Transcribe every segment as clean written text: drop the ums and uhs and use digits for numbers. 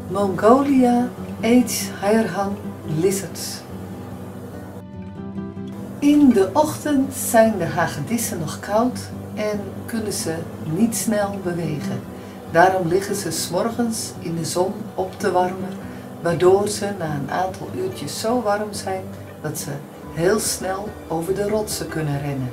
Mongolia Eej Hayrhan lizards. In de ochtend zijn de hagedissen nog koud en kunnen ze niet snel bewegen. Daarom liggen ze 's morgens in de zon op te warmen, waardoor ze na een aantal uurtjes zo warm zijn dat ze heel snel over de rotsen kunnen rennen.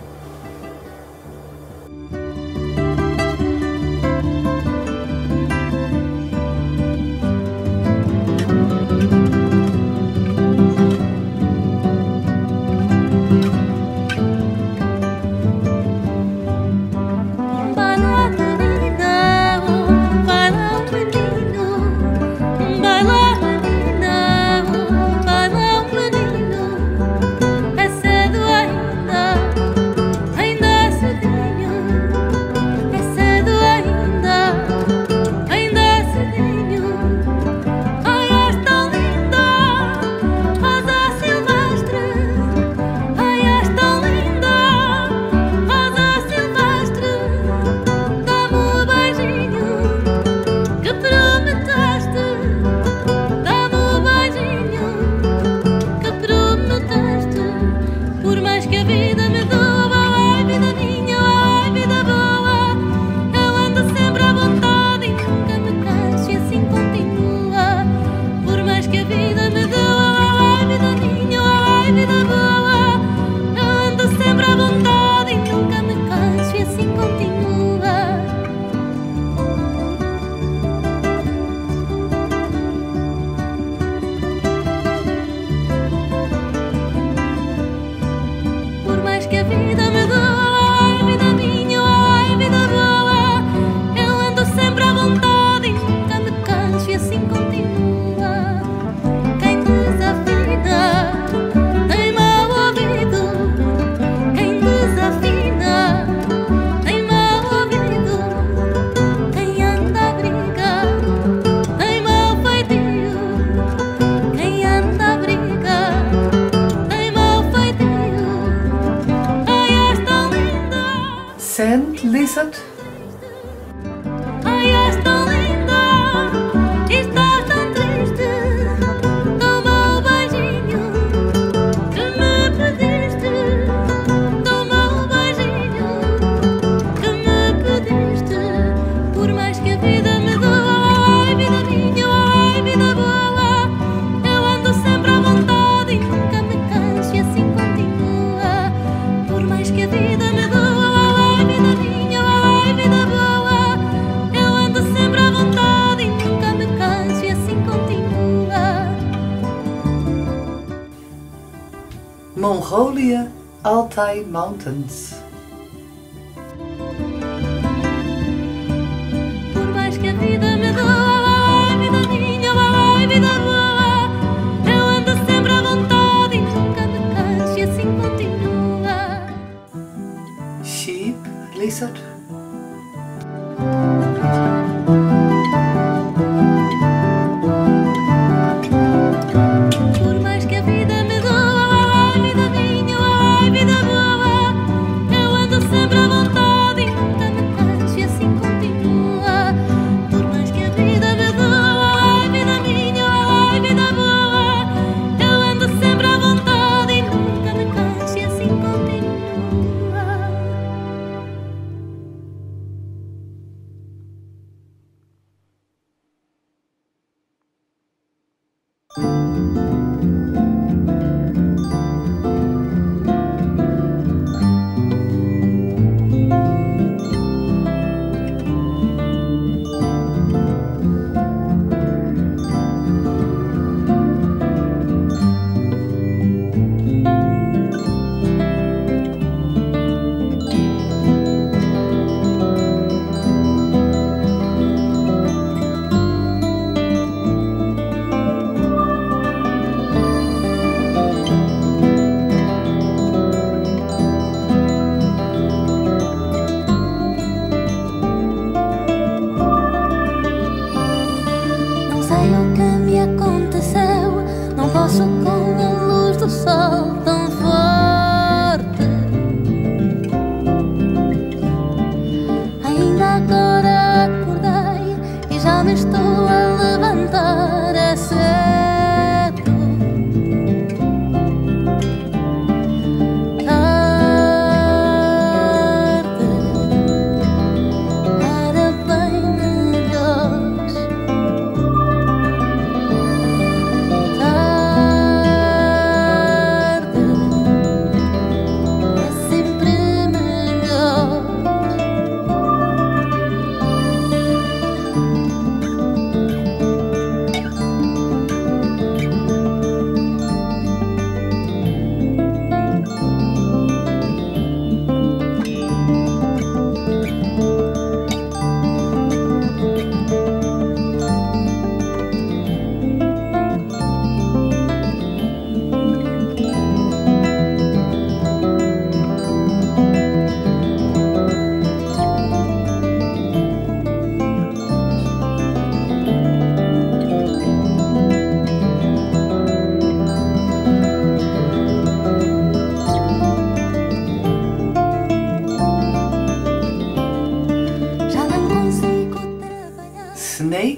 Sand lizard. Ai, és tão linda, estás tão triste. Toma o beijinho que me pediste. Toma o beijinho que me pediste. Por mais que a vida me doa, ai vida minha, ai vida boa. Eu ando sempre à vontade e nunca me canso e assim continua. Por mais que a vida me doa, Mongolia Altai Mountains. Por mais que a vida me doa, ai vida minha, ai vida boa. Eu ando sempre à vontade e nunca me canso e assim continua. Sheep lizard. Por mais que a vida me doa, ai vida minha, ai vida boa.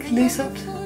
lizard.